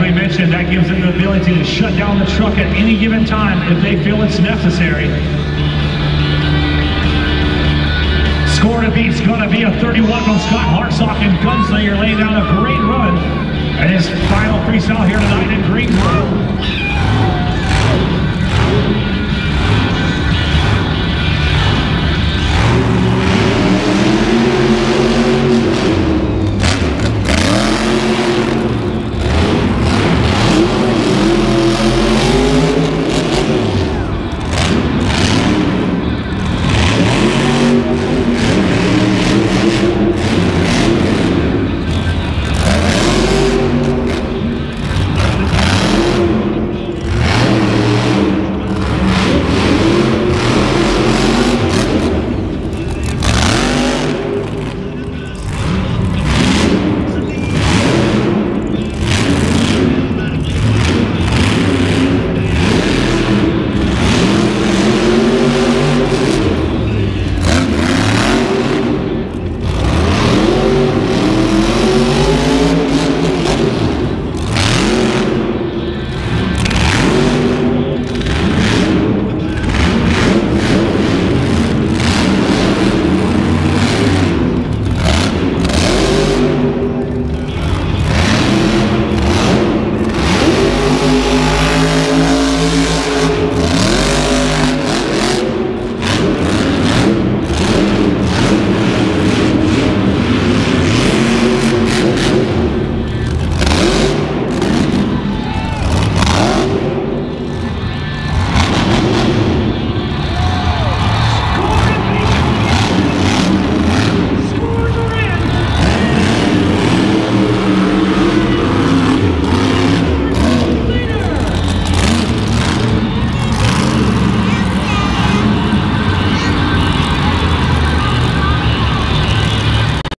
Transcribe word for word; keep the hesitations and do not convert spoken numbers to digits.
Joey mentioned, that gives them the ability to shut down the truck at any given time if they feel it's necessary. Score to beat's going to be a thirty-one from Scott Hartsock, and Gunslinger laying down a great run at his final freestyle here tonight in Greensboro.